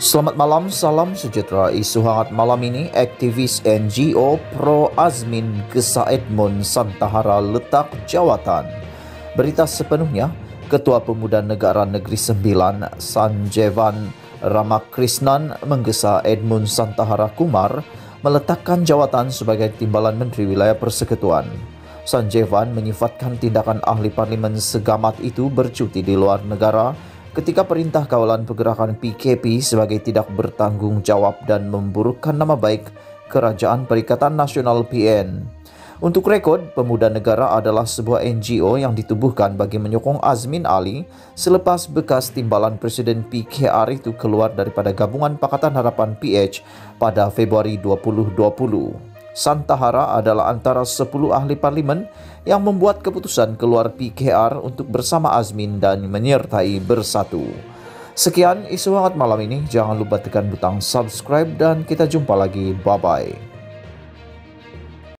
Selamat malam, salam sejahtera. Isu hangat malam ini, aktivis NGO Pro Azmin Gesa Edmund Santahara letak jawatan. Berita sepenuhnya, Ketua Pemuda Negara Negeri Sembilan Sanjeevan Ramakrishnan menggesa Edmund Santahara Kumar meletakkan jawatan sebagai Timbalan Menteri Wilayah Persekutuan. Sanjeevan menyifatkan tindakan ahli parlimen segamat itu bercuti di luar negara ketika perintah kawalan pergerakan PKP sebagai tidak bertanggung jawab dan memburukkan nama baik Kerajaan Perikatan Nasional PN. Untuk rekod, Pemuda Negara adalah sebuah NGO yang ditubuhkan bagi menyokong Azmin Ali selepas bekas timbalan Presiden PKR itu keluar daripada Gabungan Pakatan Harapan PH pada Februari 2020. Santahara adalah antara 10 ahli parlimen yang membuat keputusan keluar PKR untuk bersama Azmin dan menyertai bersatu. Sekian isu hangat malam ini. Jangan lupa tekan butang subscribe dan kita jumpa lagi. Bye-bye.